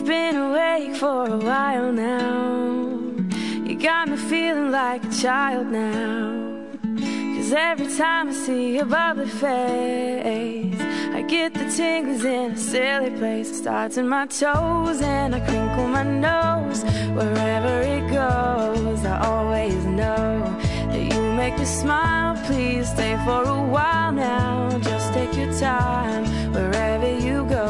been awake for a while now. You got me feeling like a child now. 'Cause every time I see your bubbly face, I get the tingles in a silly place. It starts in my toes and I crinkle my nose. Wherever it goes, I always know that you make me smile. Please stay for a while now. Just take your time wherever you go.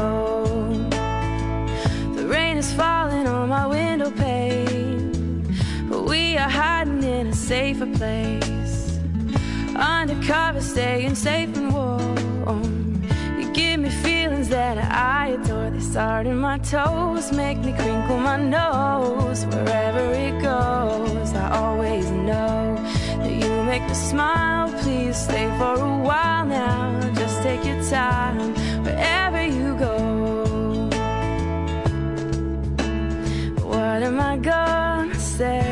The rain is falling on my window pane, but we are hiding in a safer place. Undercover, staying safe and warm. You give me feelings that I adore. They start in my toes, make me crinkle my nose. Wherever it goes, I always know that you make me smile. Please stay for a while now. Just take your time wherever you go. What am I gonna say?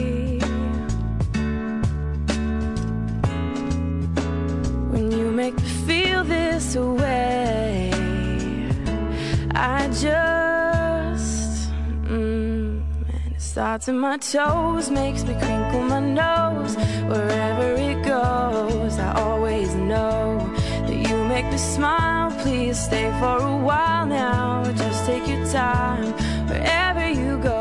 Make me feel this way. I just and it starts in my toes, makes me crinkle my nose. Wherever it goes, I always know that you make me smile. Please stay for a while now. Just take your time wherever you go.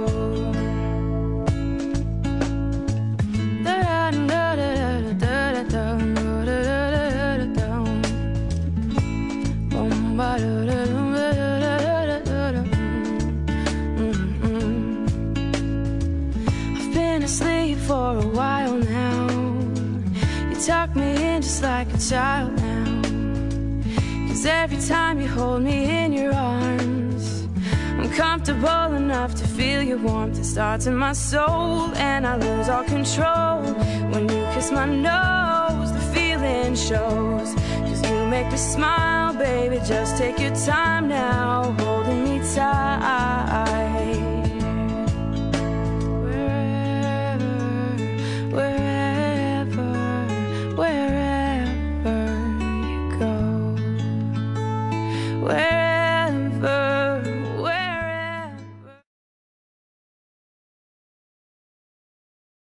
I've been asleep for a while now. You tuck me in just like a child now. 'Cause every time you hold me in your arms, I'm comfortable enough to feel your warmth. It starts in my soul and I lose all control. When you kiss my nose, the feeling shows. 'Cause you make me smile, baby, just take your time now, holding me tight.